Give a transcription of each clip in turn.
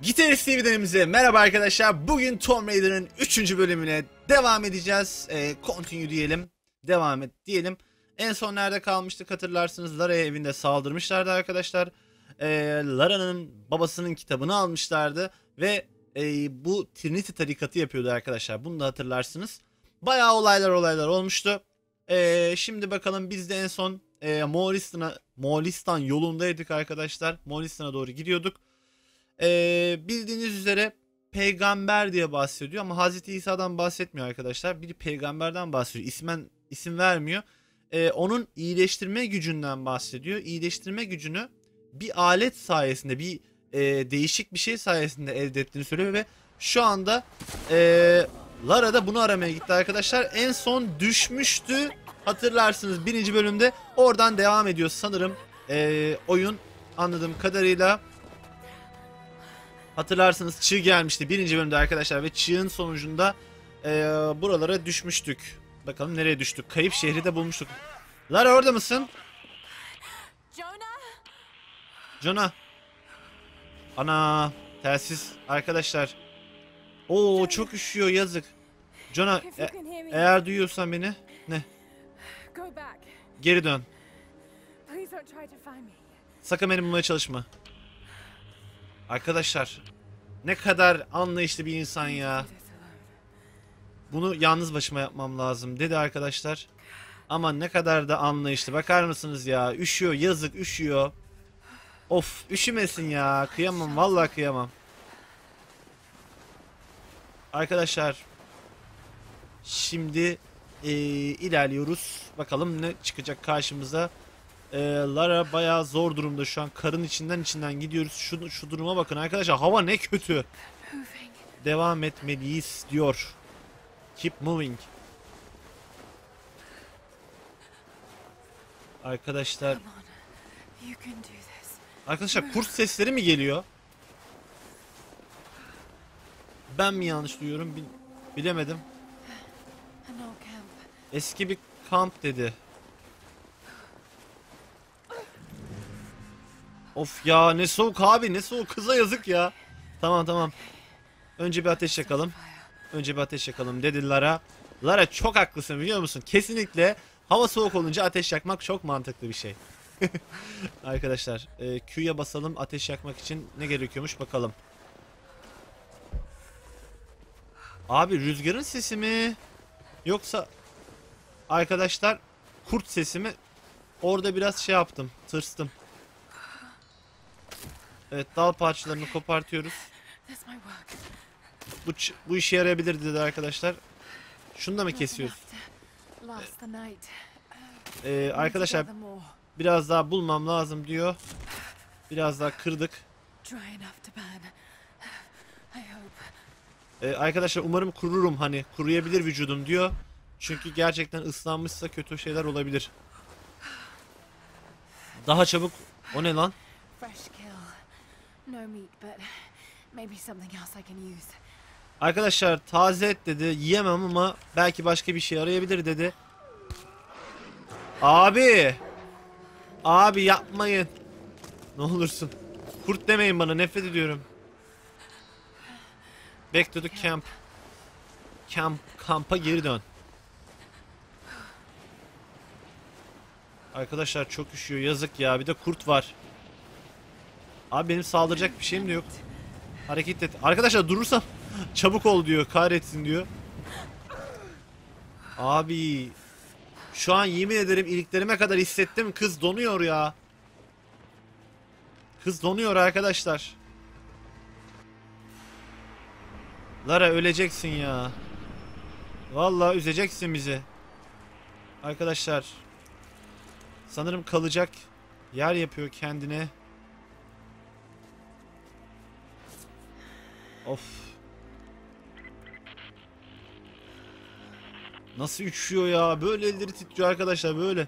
Gitarist TV'denimize merhaba arkadaşlar. Bugün Tomb Raider'ın 3. bölümüne devam edeceğiz. Continue diyelim. Devam et diyelim. En son nerede kalmıştık hatırlarsınız. Lara'ya evinde saldırmışlardı arkadaşlar. Lara'nın babasının kitabını almışlardı. Ve bu Trinity tarikatı yapıyordu arkadaşlar. Bunu da hatırlarsınız. Bayağı olaylar olmuştu. Şimdi bakalım biz de en son Moğolistan yolundaydık arkadaşlar. Moğolistan'a doğru gidiyorduk. Bildiğiniz üzere peygamber diye bahsediyor ama Hazreti İsa'dan bahsetmiyor arkadaşlar. Bir peygamberden bahsediyor. İsim vermiyor. Onun iyileştirme gücünden bahsediyor. İyileştirme gücünü bir alet sayesinde, bir değişik bir şey sayesinde elde ettiğini söylüyor ve şu anda Lara da bunu aramaya gitti arkadaşlar. En son düşmüştü. Hatırlarsınız 1. bölümde. Oradan devam ediyor sanırım oyun anladığım kadarıyla. Hatırlarsınız çığ gelmişti 1. bölümde arkadaşlar ve çığın sonucunda buralara düşmüştük. Bakalım nereye düştük? Kayıp şehri de bulmuştuk. Lara orada mısın? Jonah. Ana telsiz arkadaşlar. Oo çok üşüyor yazık. Jonah eğer duyuyorsan beni ne? Geri dön. Sakın beni bulmaya çalışma. Arkadaşlar ne kadar anlayışlı bir insan ya. Bunu yalnız başıma yapmam lazım dedi arkadaşlar. Ama ne kadar da anlayışlı. Bakar mısınız ya? Üşüyor yazık üşüyor. Of üşümesin ya. Kıyamam vallahi kıyamam. Arkadaşlar şimdi ilerliyoruz. Bakalım ne çıkacak karşımıza. Lara bayağı zor durumda şu an. Karın içinden gidiyoruz. Şu duruma bakın arkadaşlar. Hava ne kötü. Devam etmeliyiz diyor. Keep moving. Arkadaşlar. Arkadaşlar kurt sesleri mi geliyor? Ben mi yanlış duyuyorum? Bilemedim. Eski bir kamp dedi. Of ya ne soğuk abi ne soğuk kıza yazık ya. Tamam. Önce bir ateş yakalım. Dedi Lara. Lara çok haklısın biliyor musun? Kesinlikle hava soğuk olunca ateş yakmak çok mantıklı bir şey. Arkadaşlar Q'ya basalım ateş yakmak için ne gerekiyormuş bakalım. Abi rüzgarın sesi mi? Yoksa arkadaşlar kurt sesi mi? Orada biraz şey yaptım tırstım. Evet dal parçalarını kopartıyoruz. Bu işe yarayabilir dedi arkadaşlar. Şunu da mı kesiyoruz? Arkadaşlar biraz daha bulmam lazım diyor. Biraz daha kırdık. Arkadaşlar umarım kururum hani kuruyabilir vücudum diyor. Çünkü gerçekten ıslanmışsa kötü şeyler olabilir. Daha çabuk. O ne lan? Arkadaşlar taze et dedi. Yiyemem ama belki başka bir şey arayabilir dedi. Abi yapmayın. Ne olursun. Kurt demeyin bana nefret ediyorum. Back to the camp. Kampa geri dön. Arkadaşlar çok üşüyor yazık ya bir de kurt var. Abi benim saldıracak bir şeyim de yok. Hareket et. Arkadaşlar durursam çabuk ol diyor kahretsin diyor. Abi şu an yemin ederim iliklerime kadar hissettim kız donuyor ya. Kız donuyor arkadaşlar. Lara öleceksin ya. Vallahi üzeceksin bizi. Arkadaşlar sanırım kalacak yer yapıyor kendine. Of. Nasıl üşüyor ya? Böyle elleri titriyor arkadaşlar böyle.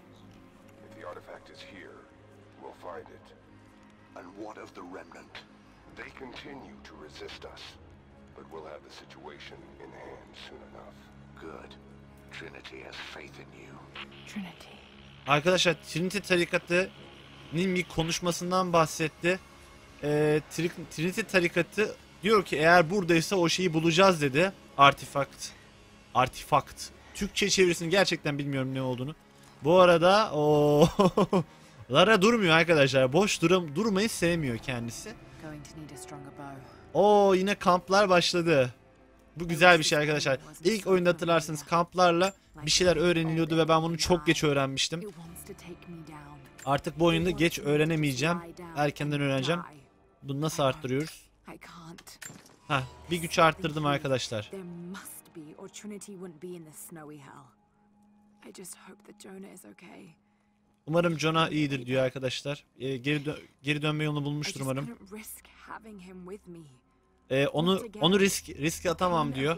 Arkadaşlar Trinity tarikatının bir konuşmasından bahsetti. Trinity tarikatı Diyor ki eğer buradaysa o şeyi bulacağız dedi. Artifakt. Artifakt. Türkçe çevirisini gerçekten bilmiyorum ne olduğunu. Bu arada o Lara durmuyor arkadaşlar. Boş durmayı sevmiyor kendisi. O yine kamplar başladı. Bu güzel bir şey arkadaşlar. İlk oyunda hatırlarsınız kamplarla bir şeyler öğreniliyordu ve ben bunu çok geç öğrenmiştim. Artık bu oyunda geç öğrenemeyeceğim. Erkenden öğreneceğim. Bunu nasıl arttırıyoruz? Heh, bir güç arttırdım arkadaşlar. Umarım Jonah iyidir diyor arkadaşlar. Geri dönme yolunu bulmuştur umarım. Onu riske atamam diyor.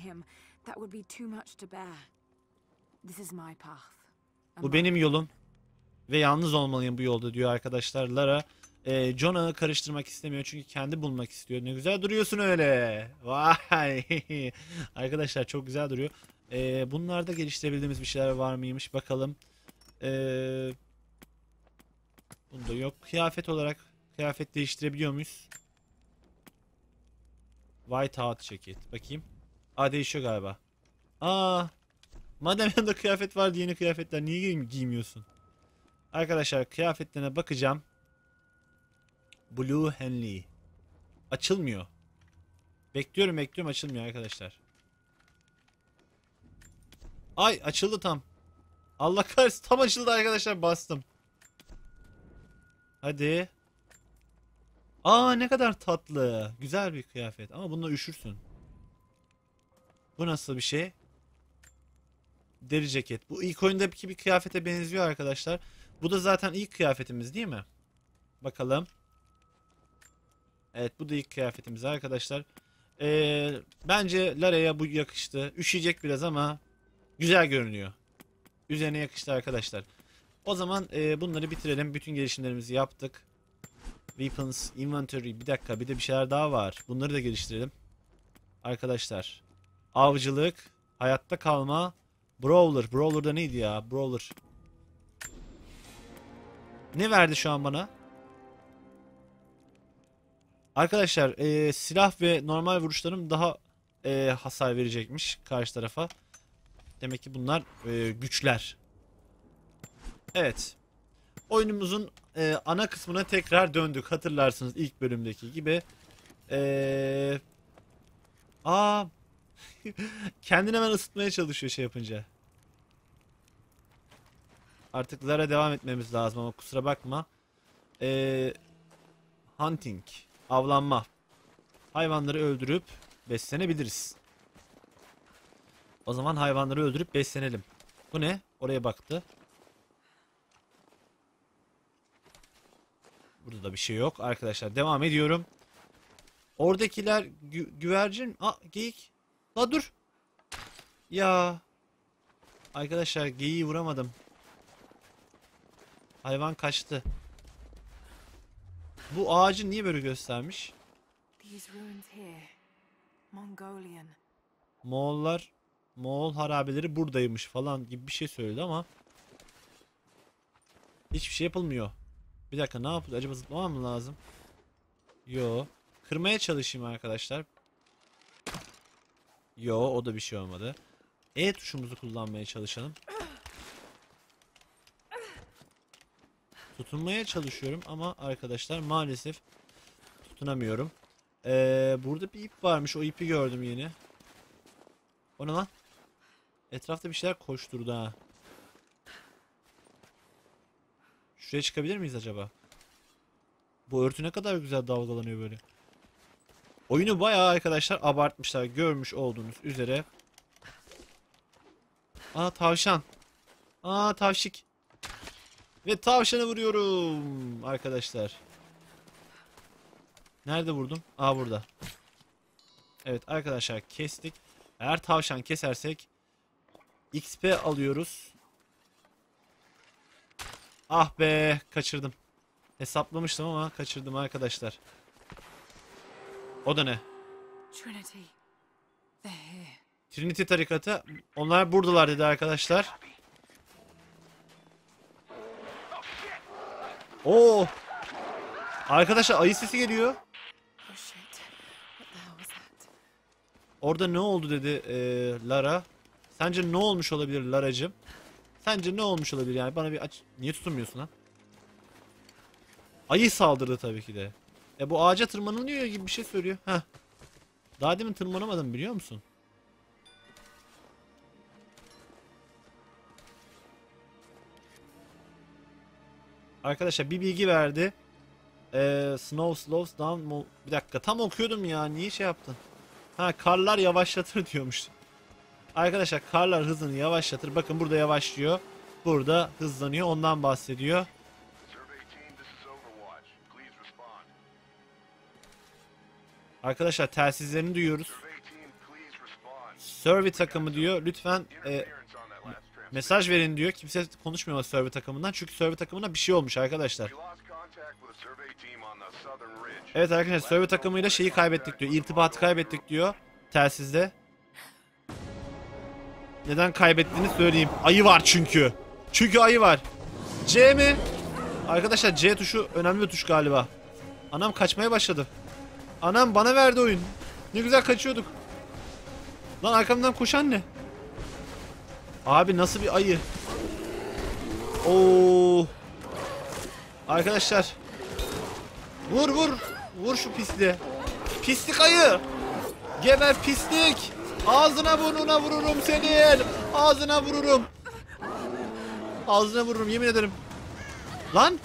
Bu benim yolum ve yalnız olmalıyım bu yolda diyor arkadaşlar. Lara Jonah'ı karıştırmak istemiyor çünkü kendi bulmak istiyor. Ne güzel duruyorsun öyle. Vay. Arkadaşlar çok güzel duruyor. Bunlarda geliştirebildiğimiz bir şeyler var mıymış bakalım. Bunda yok. Kıyafet olarak kıyafet değiştirebiliyor muyuz? White out ceket. Bakayım. Değişiyor galiba. Madem yanında kıyafet var, yeni kıyafetler niye giymiyorsun? Arkadaşlar kıyafetlerine bakacağım. Blue Henley. Açılmıyor. Bekliyorum açılmıyor arkadaşlar. Ay açıldı tam. Allah kahretsin tam açıldı arkadaşlar bastım. Hadi. Ne kadar tatlı. Güzel bir kıyafet ama bununla üşürsün. Bu nasıl bir şey? Deri ceket. Bu ilk oyundaki bir kıyafete benziyor arkadaşlar. Bu da zaten ilk kıyafetimiz değil mi? Bakalım. Evet bu da ilk kıyafetimiz arkadaşlar. Bence Lara'ya bu yakıştı. Üşüyecek biraz ama güzel görünüyor. Üzerine yakıştı arkadaşlar. O zaman bunları bitirelim. Bütün gelişimlerimizi yaptık. Weapons, inventory. Bir dakika bir de bir şeyler daha var. Bunları da geliştirelim. Arkadaşlar. Avcılık. Hayatta kalma. Brawler. Brawler da neydi ya? Brawler. Ne verdi şu an bana? Arkadaşlar silah ve normal vuruşlarım daha hasar verecekmiş karşı tarafa. Demek ki bunlar güçler. Evet. Oyunumuzun ana kısmına tekrar döndük. Hatırlarsınız ilk bölümdeki gibi. Kendini hemen ısıtmaya çalışıyor şey yapınca. Artık Lara devam etmemiz lazım ama kusura bakma. Hunting. Avlanma. Hayvanları öldürüp beslenebiliriz. O zaman hayvanları öldürüp beslenelim. Bu ne? Oraya baktı. Burada da bir şey yok. Arkadaşlar devam ediyorum. Oradakiler güvercin. Geyik. Dur. Ya. Arkadaşlar geyiği vuramadım. Hayvan kaçtı. Bu ağacı niye böyle göstermiş? Moğol harabeleri buradaymış falan gibi bir şey söyledi ama hiçbir şey yapılmıyor. Bir dakika ne yapıyor? Acaba zıplamam mı lazım? Yo. Kırmaya çalışayım arkadaşlar. Yo o da bir şey olmadı. E tuşumuzu kullanmaya çalışalım. Tutunmaya çalışıyorum ama arkadaşlar maalesef tutunamıyorum. Burada bir ip varmış. O ipi gördüm yeni. O ne lan? Etrafta bir şeyler koşturdu ha. Şuraya çıkabilir miyiz acaba? Bu örtü ne kadar güzel dalgalanıyor böyle. Oyunu bayağı arkadaşlar abartmışlar. Görmüş olduğunuz üzere. Tavşan. Tavşik. Ve tavşanı vuruyorum arkadaşlar. Nerede vurdum? Burada. Evet arkadaşlar kestik. Eğer tavşan kesersek XP alıyoruz. Ah be kaçırdım. Hesaplamıştım ama kaçırdım arkadaşlar. O da ne? Trinity tarikatı. Onlar buradalar dedi arkadaşlar. Oo! Arkadaşlar ayı sesi geliyor. Orada ne oldu dedi Lara. Sence ne olmuş olabilir Laracığım? Sence ne olmuş olabilir yani? Bana bir aç. Niye tutunmuyorsun lan? Ayı saldırdı tabii ki de. Bu ağaca tırmanılıyor gibi bir şey söylüyor. Heh. Daha demin tırmanamadım biliyor musun? Arkadaşlar bir bilgi verdi. Snow slows down. Bir dakika tam okuyordum ya. Niye şey yaptın? Ha, karlar yavaşlatır diyormuş. Arkadaşlar karlar hızını yavaşlatır. Bakın burada yavaşlıyor. Burada hızlanıyor. Ondan bahsediyor. Arkadaşlar telsizlerini duyuyoruz. Survey takımı diyor. Lütfen mesaj verin diyor. Kimse konuşmuyor Survey takımından. Çünkü Survey takımına bir şey olmuş arkadaşlar. Evet arkadaşlar Survey takımıyla şeyi kaybettik diyor. İrtibatı kaybettik diyor. Telsizde. Neden kaybettiğini söyleyeyim. Ayı var çünkü. Çünkü ayı var. C mi? Arkadaşlar C tuşu önemli bir tuş galiba. Anam kaçmaya başladı. Anam bana verdi oyun. Ne güzel kaçıyorduk. Lan arkamdan koşan ne? Abi nasıl bir ayı? Oo. Arkadaşlar. Vur vur. Vur şu pisliğe. Pislik ayı. Geber pislik. Ağzına burnuna vururum senin. Ağzına vururum. Ağzına vururum yemin ederim. Lan.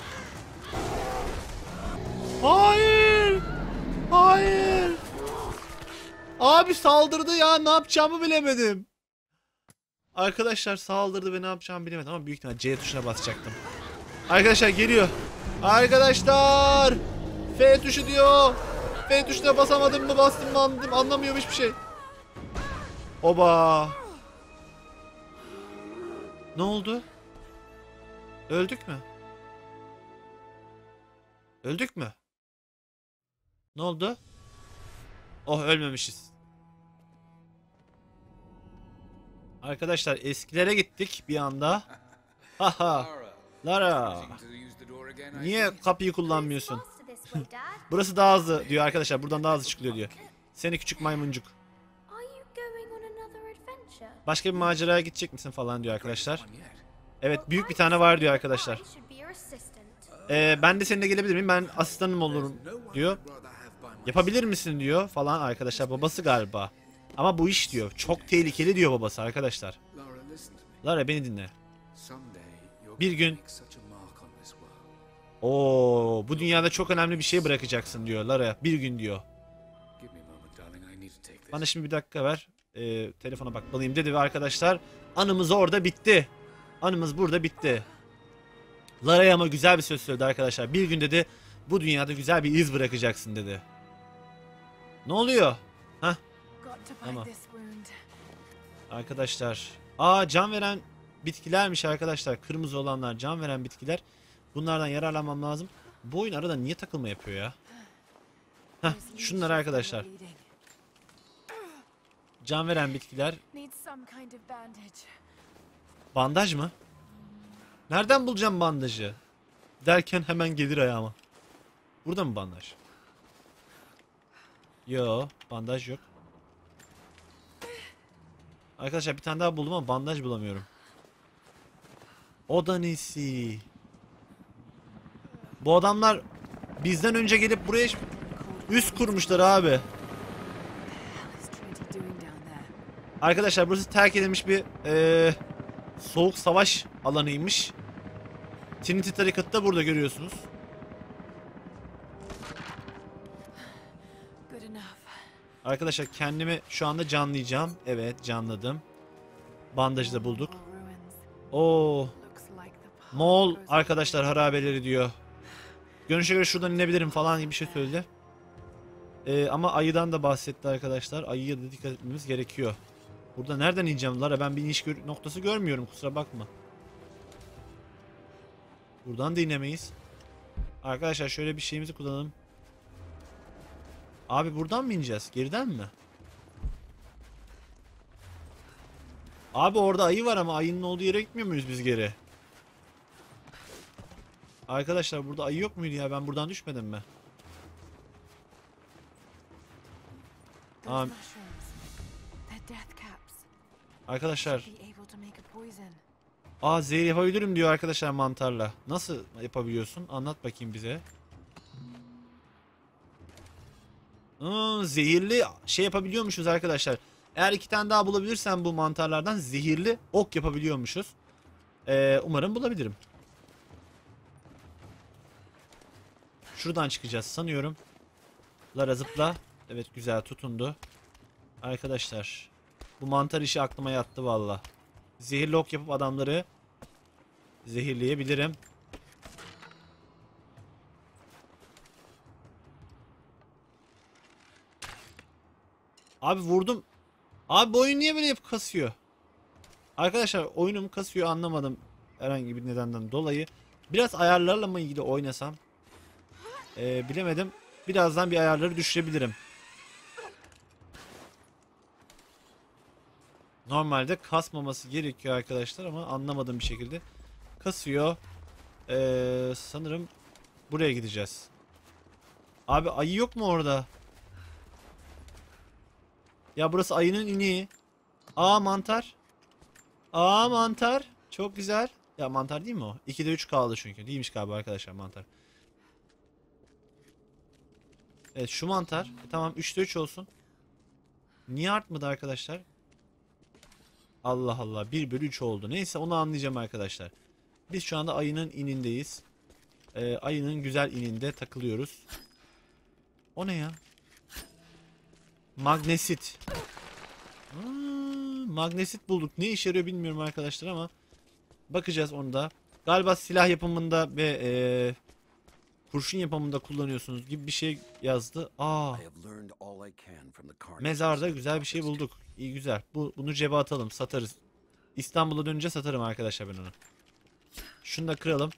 Hayır. Hayır. Abi saldırdı ya, ne yapacağımı bilemedim. Arkadaşlar saldırdı ve ne yapacağımı bilemedim ama büyük ihtimal C tuşuna basacaktım. Arkadaşlar geliyor. Arkadaşlar. F tuşu diyor. F tuşuna basamadım mı bastım mı anlamıyorum hiçbir şey. Oba. Ne oldu? Öldük mü? Öldük mü? Ne oldu? Oh ölmemişiz. Arkadaşlar eskilere gittik bir anda. Haha. Lara. Niye kapıyı kullanmıyorsun? Burası daha hızlı diyor arkadaşlar. Buradan daha hızlı çıkılıyor diyor. Seni küçük maymuncuk. Başka bir maceraya gidecek misin falan diyor arkadaşlar. Evet büyük bir tane var diyor arkadaşlar. Ben de seninle gelebilir miyim? Ben asistanım olurum diyor. Yapabilir misin diyor falan arkadaşlar. Babası galiba. Ama bu iş diyor. Çok tehlikeli diyor babası arkadaşlar. Lara beni dinle. Bir gün bu dünyada çok önemli bir şey bırakacaksın diyor Lara. Bir gün diyor. Bana şimdi bir dakika ver. Telefona bakmalıyım dedi ve arkadaşlar anımız orada bitti. Anımız burada bitti. Lara'ya ama güzel bir söz söyledi arkadaşlar. Bir gün dedi bu dünyada güzel bir iz bırakacaksın dedi. Ne oluyor? Hah. Tamam. Arkadaşlar. Can veren bitkilermiş arkadaşlar. Kırmızı olanlar can veren bitkiler. Bunlardan yararlanmam lazım. Bu oyun arada niye takılma yapıyor ya? Hah. Şunlar arkadaşlar. Can veren bitkiler. Bandaj mı? Nereden bulacağım bandajı? Derken hemen gelir ayağıma. Burada mı bandaj? Yo, bandaj yok. Arkadaşlar bir tane daha buldum ama bandaj bulamıyorum. O da nesi? Bu adamlar bizden önce gelip buraya üst kurmuşlar abi. Arkadaşlar burası terk edilmiş bir soğuk savaş alanıymış. Trinity tarikatı da burada görüyorsunuz. Arkadaşlar kendimi şu anda canlayacağım. Evet canladım. Bandajı da bulduk. Moğol arkadaşlar harabeleri diyor. Görünüşe göre şuradan inebilirim falan gibi bir şey söyledi. Ama ayıdan da bahsetti arkadaşlar. Ayıya da dikkat etmemiz gerekiyor. Burada nereden ineceğim Lara? Ben bir iniş noktası görmüyorum. Kusura bakma. Buradan da inemeyiz. Arkadaşlar şöyle bir şeyimizi kullanalım. Abi buradan mı ineceğiz? Geriden mi? Abi orada ayı var ama ayının olduğu yere gitmiyor muyuz biz geri? Arkadaşlar burada ayı yok muydu ya? Ben buradan düşmedim mi? Arkadaşlar. Zehir yapabilirim diyor arkadaşlar mantarla. Nasıl yapabiliyorsun? Anlat bakayım bize. Zehirli şey yapabiliyormuşuz arkadaşlar. Eğer 2 tane daha bulabilirsem bu mantarlardan zehirli ok yapabiliyormuşuz. Umarım bulabilirim. Şuradan çıkacağız sanıyorum. Lara zıpla. Evet, güzel tutundu. Arkadaşlar. Bu mantar işi aklıma yattı valla. Zehirli ok yapıp adamları zehirleyebilirim. Abi vurdum. Abi bu oyun niye böyle hep kasıyor? Arkadaşlar oyunum kasıyor, anlamadım herhangi bir nedenden dolayı. Biraz ayarlarla mı ilgili oynasam? Bilemedim. Birazdan bir ayarları düşürebilirim. Normalde kasmaması gerekiyor arkadaşlar ama anlamadığım bir şekilde kasıyor. Sanırım buraya gideceğiz. Abi ayı yok mu orada? Ya burası ayının ineği. Mantar. Mantar. Çok güzel. Ya mantar değil mi o? 2'de 3 kaldı çünkü. Değilmiş galiba arkadaşlar mantar. Evet, şu mantar. Tamam, 3'te 3 olsun. Niye artmadı arkadaşlar? Allah Allah, 1 bölü 3 oldu. Neyse, onu anlayacağım arkadaşlar. Biz şu anda ayının inindeyiz. Ayının güzel ininde takılıyoruz. O ne ya? Magnesit. Magnesit bulduk. Ne işe yarıyor bilmiyorum arkadaşlar ama bakacağız onu da. Galiba silah yapımında ve kurşun yapımında kullanıyorsunuz gibi bir şey yazdı. Mezarda güzel bir şey bulduk. İyi, güzel. Bunu cebe atalım, satarız. İstanbul'a dönünce satarım arkadaşlar ben onu. Şunu da kıralım.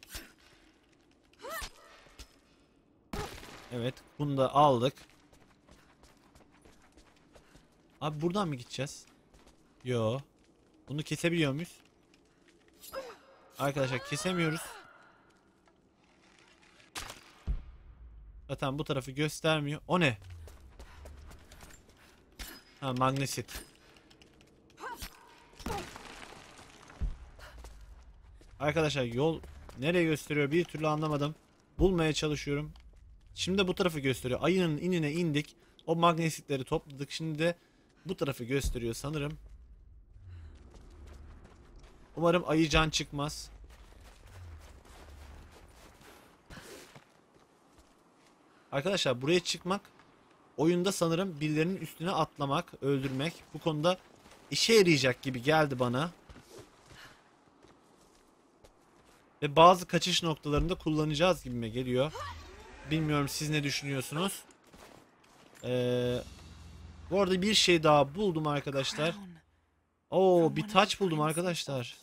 Evet, bunu da aldık. Abi buradan mı gideceğiz? Yo. Bunu kesebiliyor muyuz? Arkadaşlar kesemiyoruz. Zaten bu tarafı göstermiyor. O ne? Magnesit. Arkadaşlar yol nereye gösteriyor bir türlü anlamadım. Bulmaya çalışıyorum. Şimdi bu tarafı gösteriyor. Ayının inine indik. O magnesitleri topladık. Şimdi de bu tarafı gösteriyor sanırım. Umarım ayı can çıkmaz. Arkadaşlar buraya çıkmak oyunda sanırım birilerinin üstüne atlamak, öldürmek bu konuda işe yarayacak gibi geldi bana. Ve bazı kaçış noktalarında kullanacağız gibime geliyor. Bilmiyorum, siz ne düşünüyorsunuz? Bu arada bir şey daha buldum arkadaşlar. Bir taç buldum arkadaşlar.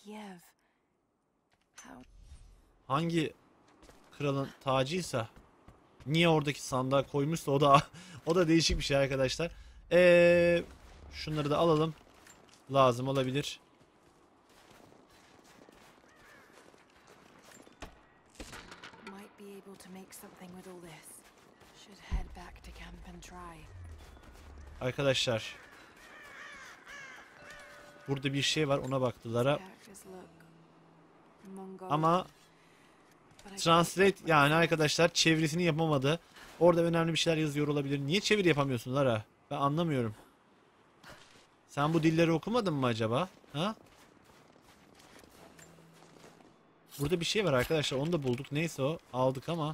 Hangi kralın tacıysa, niye oradaki sandığa koymuşsa o da değişik bir şey arkadaşlar. Şunları da alalım. Lazım olabilir. Arkadaşlar. Burada bir şey var, ona baktılara. Ama translate, yani arkadaşlar çevirisini yapamadı. Orada önemli bir şeyler yazıyor olabilir. Niye çeviri yapamıyorsun Lara? Ben anlamıyorum. Sen bu dilleri okumadın mı acaba? Ha? Burada bir şey var arkadaşlar. Onu da bulduk. Neyse o. Aldık ama.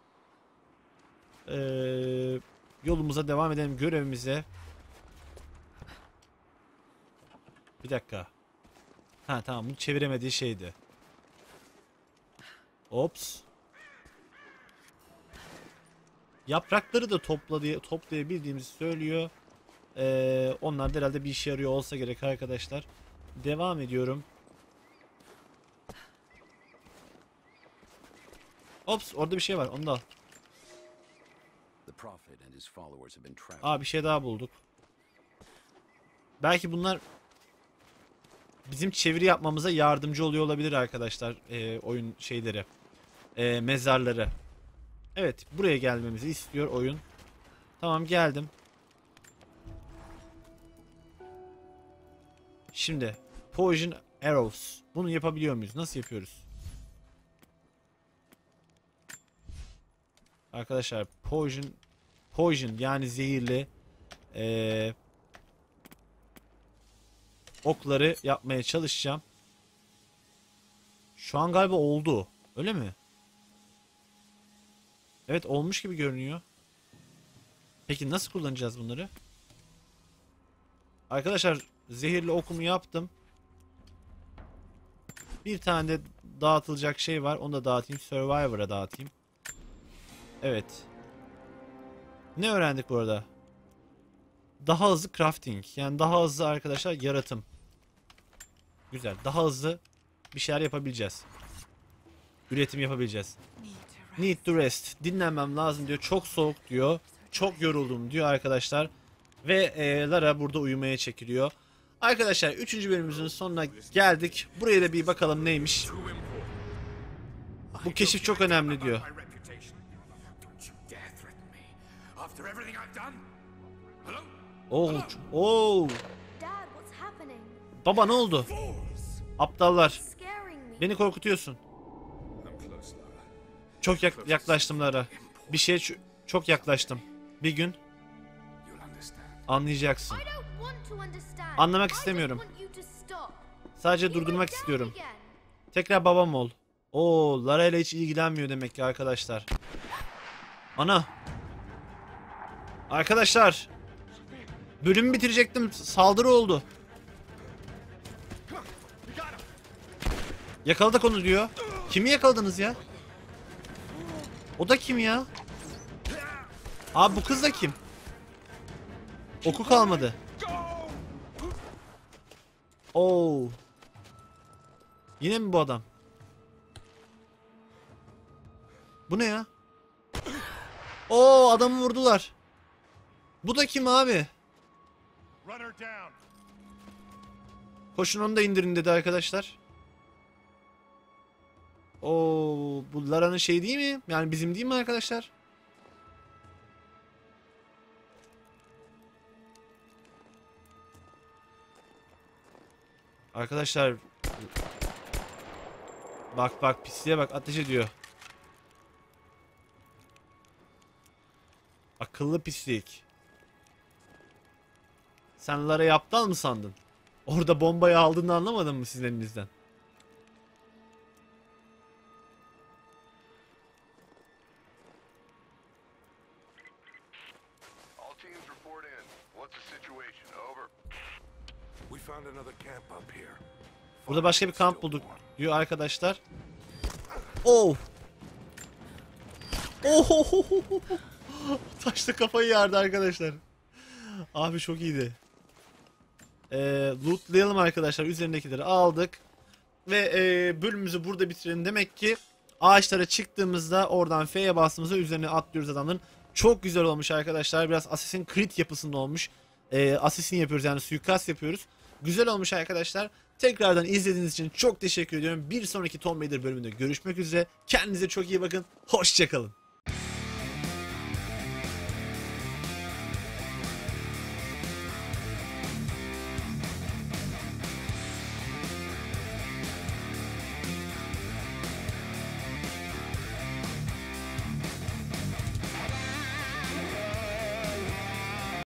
Yolumuza devam edelim. Görevimize. Bir dakika. Tamam. Bunu çeviremediği şeydi. Ops. Yaprakları da toplayabildiğimizi söylüyor. Onlar da herhalde bir işe yarıyor olsa gerek arkadaşlar. Devam ediyorum. Ops, orada bir şey var, onu da al. Bir şey daha bulduk. Belki bunlar bizim çeviri yapmamıza yardımcı oluyor olabilir arkadaşlar. Oyun şeyleri. Mezarları. Evet, buraya gelmemizi istiyor oyun. Tamam, geldim. Şimdi Poison Arrows. Bunu yapabiliyor muyuz? Nasıl yapıyoruz? Arkadaşlar Poison yani zehirli okları yapmaya çalışacağım. Şu an galiba oldu. Öyle mi? Evet, olmuş gibi görünüyor. Peki nasıl kullanacağız bunları? Arkadaşlar zehirli okumu yaptım. Bir tane de dağıtılacak şey var. Onu da dağıtayım. Survivor'a dağıtayım. Evet. Ne öğrendik burada? Daha hızlı crafting. Yani daha hızlı arkadaşlar yaratım. Güzel. Daha hızlı bir şeyler yapabileceğiz. Üretim yapabileceğiz. Need to rest. Dinlenmem lazım diyor. Çok soğuk diyor. Çok yoruldum diyor arkadaşlar. Ve Lara burada uyumaya çekiliyor. Arkadaşlar 3. bölümümüzün sonuna geldik. Buraya da bir bakalım neymiş. Bu keşif çok önemli diyor. Oh. Baba ne oldu? Aptallar. Beni korkutuyorsun. Çok yaklaştım Lara. Bir şeye çok yaklaştım. Bir gün anlayacaksın. Anlamak istemiyorum. Sadece durdurmak istiyorum. Tekrar babam ol. Oo, Lara ile hiç ilgilenmiyor demek ki arkadaşlar. Ana. Arkadaşlar. Bölümü bitirecektim. Saldırı oldu. Yakaladık onu diyor. Kimi yakaladınız ya? O da kim ya? Abi bu kız da kim? Oku kalmadı. Oo. Yine mi bu adam? Bu ne ya? Oo, adamı vurdular. Bu da kim abi? Koşun onu da indirin dedi arkadaşlar. Oo, bu Lara'nın şey değil mi? Yani bizim değil mi arkadaşlar? Arkadaşlar bak pisliğe bak, ateş ediyor. Akıllı pislik. Sen Lara'yı aptal mı sandın? Orada bombayı aldığını anlamadın mı sizin elinizden? Burada başka bir kamp bulduk diyor arkadaşlar. Oh. Oh. Taşla kafayı yardı arkadaşlar. Abi çok iyiydi. Lootlayalım arkadaşlar. Üzerindekileri aldık. Ve bölümümüzü burada bitirelim. Demek ki ağaçlara çıktığımızda oradan F'ye bastığımızda üzerine atlıyoruz adamların. Çok güzel olmuş arkadaşlar. Biraz Assassin's Creed yapısında olmuş. Assassin yapıyoruz, yani suikast yapıyoruz. Güzel olmuş arkadaşlar. Tekrardan izlediğiniz için çok teşekkür ediyorum. Bir sonraki Tomb Raider bölümünde görüşmek üzere. Kendinize çok iyi bakın. Hoşça kalın.